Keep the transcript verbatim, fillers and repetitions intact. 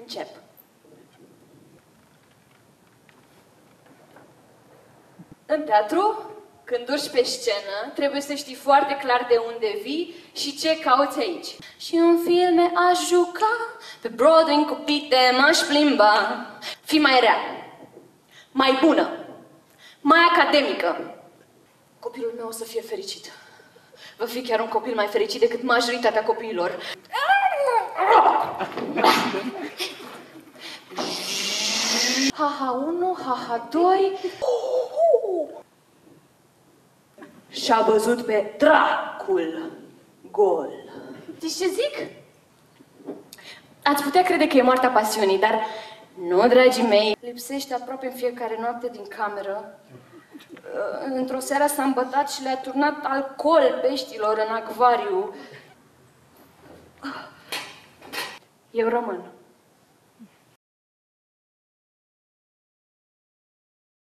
Încep. În teatru, când urci pe scenă, trebuie să știi foarte clar de unde vii și ce cauți aici. Și în filme aș juca, pe Broadway în copite m-aș plimba. Fii mai rea, mai bună, mai academică. Copilul meu o să fie fericit. Va fi chiar un copil mai fericit decât majoritatea copiilor. Haha unu, haha doi. Și-a văzut pe dracul gol. Știți ce zic? Ați putea crede că e moartea pasiunii, dar nu, dragii mei. Lipsește aproape în fiecare noapte din cameră. Într-o seară s-a îmbătat și le-a turnat alcool peștilor în acvariu. Eu rămân.